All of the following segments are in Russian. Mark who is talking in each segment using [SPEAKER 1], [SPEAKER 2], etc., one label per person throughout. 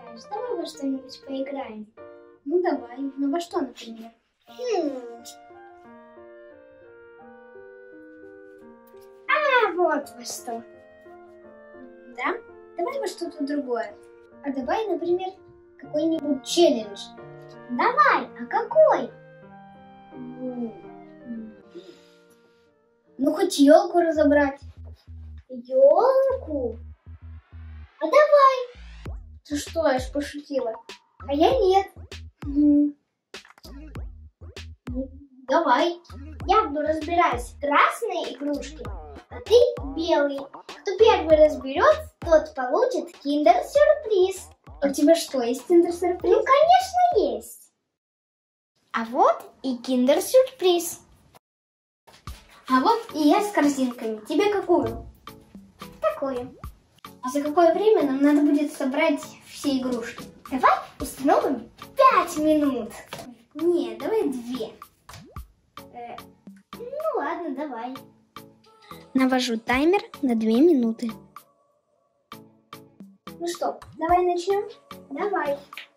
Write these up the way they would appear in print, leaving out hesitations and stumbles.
[SPEAKER 1] играешь? Давай во что-нибудь поиграем. Ну давай. Ну во что, например? А вот во что. Да? Давай во что-то другое. А давай, например, какой-нибудь челлендж. Давай, а какой? Ну, хоть елку разобрать. Елку? А давай. Ты что, я ж пошутила. А я нет. Давай. Я буду разбирать красные игрушки, а ты белый. Кто первый разберет, тот получит киндер-сюрприз. У тебя что, есть киндер-сюрприз? Ну, конечно, есть. А вот и киндер-сюрприз. А вот и я с корзинками. Тебе какую? Такую. А за какое время нам надо будет собрать все игрушки? Давай установим 5 минут. Не, давай 2. Ну ладно, давай. Навожу таймер на 2 минуты. Ну что, давай начнем? Давай.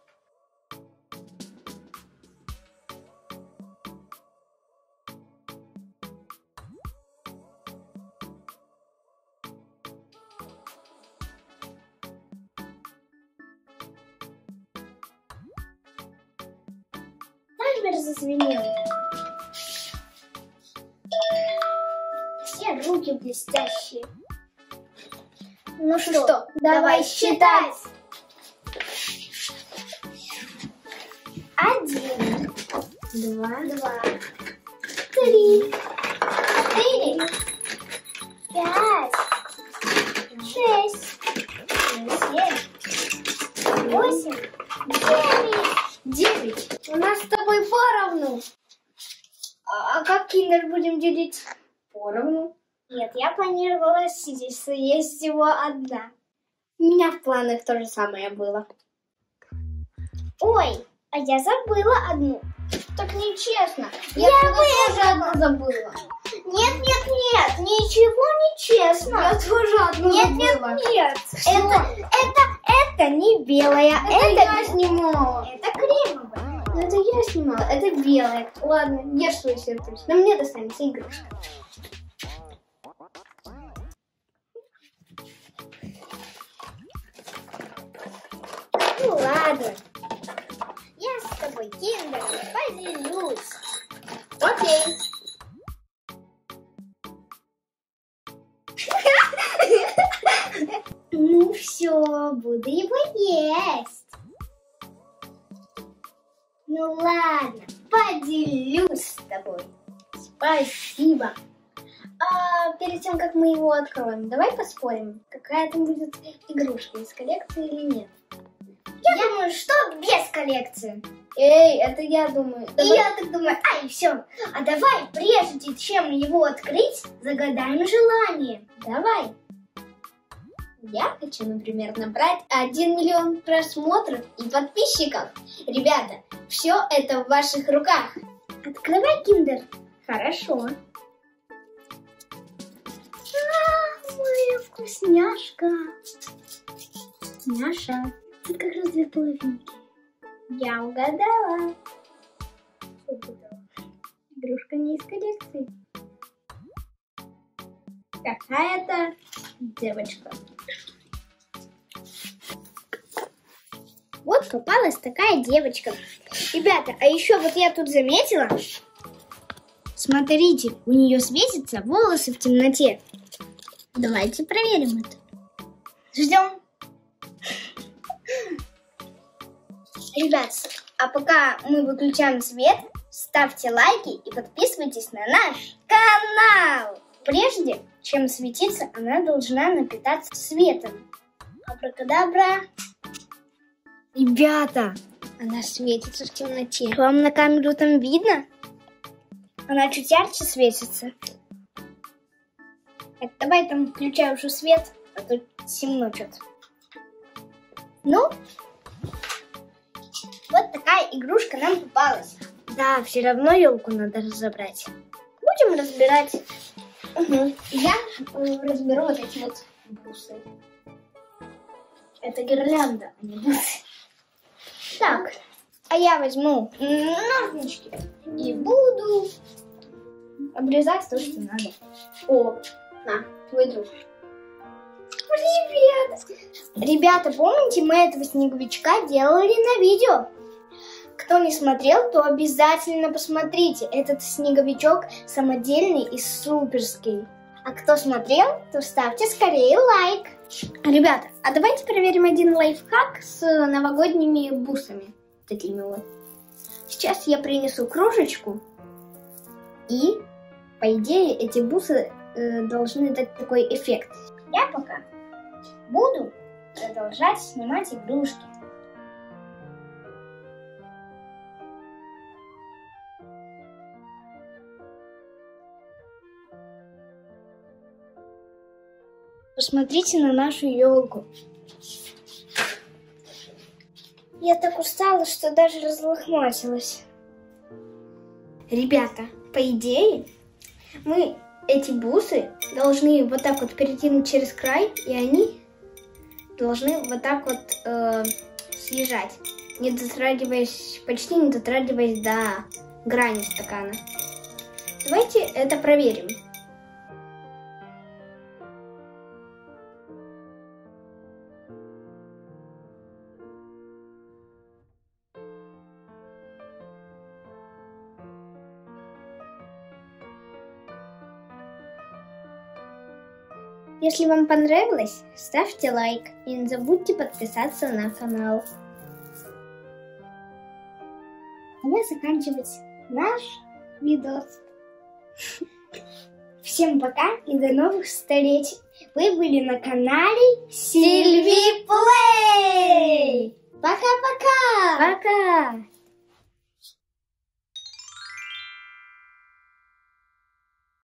[SPEAKER 1] Таймер зазвенел. Все руки блестящие. Ну что, давай считать. 1, 2, 3, 4, 5, 6, 7, 8, 9. У нас с тобой поровну. А как киндер будем делить? Поровну. Нет, я планировала съесть всего одна. У меня в планах то же самое было. Ой, а я забыла одну. Так нечестно. Я тоже одну забыла. Нет, ничего не честно. Я тоже одну забыла. Нет. Это не белая. Это я снимала. Это кремовая. Но это я снимала. Это белая. Ладно, ешь свой сюрприз. Но мне достанется игрушка. Ну ладно. Я с тобой киндером поделюсь. Окей. Ну все, буду его есть. Ну ладно, поделюсь с тобой. Спасибо. А перед тем, как мы его откроем, давай поспорим, какая там будет игрушка, из коллекции или нет. Я думаю, что без коллекции. Эй, это я думаю. Давай. И я так думаю, все. А давай, прежде чем его открыть, загадаем желание. Давай. Я хочу, например, набрать 1 миллион просмотров и подписчиков. Ребята, все это в ваших руках. Открывай киндер. Хорошо. Моя вкусняшка. Наша. Тут как раз 2 половинки. Я угадала. Игрушка не из коллекции. Какая-то девочка. Вот попалась такая девочка. Ребята, а еще вот я тут заметила. Смотрите, у нее светятся волосы в темноте. Давайте проверим это. Ждем. Ребят, а пока мы выключаем свет, ставьте лайки и подписывайтесь на наш канал. Прежде чем светиться, она должна напитаться светом. Абракадабра. Ребята, она светится в темноте. Вам на камеру там видно? Она чуть ярче светится. Так, давай там включай уже свет, а то темно что-то. Ну, вот такая игрушка нам попалась. Да, все равно елку надо разобрать. Будем разбирать. Угу. Я разберу вот эти вот бусы. Это гирлянда, а не бусы. Так, а я возьму ножнички и буду обрезать то, что надо. О, на, твой друг. Привет! Ребята, помните, мы этого снеговичка делали на видео? Кто не смотрел, то обязательно посмотрите. Этот снеговичок самодельный и суперский. А кто смотрел, то ставьте скорее лайк. Ребята, а давайте проверим один лайфхак с новогодними бусами. Такими вот. Сейчас я принесу кружечку. И, по идее, эти бусы должны дать такой эффект. Я пока буду продолжать снимать игрушки. Посмотрите на нашу елку. Я так устала, что даже разлохматилась. Ребята, по идее, мы эти бусы должны вот так вот перекинуть через край, и они должны вот так вот съезжать, не дотрагиваясь, почти не дотрагиваясь до грани стакана. Давайте это проверим. Если вам понравилось, ставьте лайк и не забудьте подписаться на канал. А я заканчивать наш видос. Всем пока и до новых встреч! Вы были на канале Сильви Плей! Пока-пока! Пока!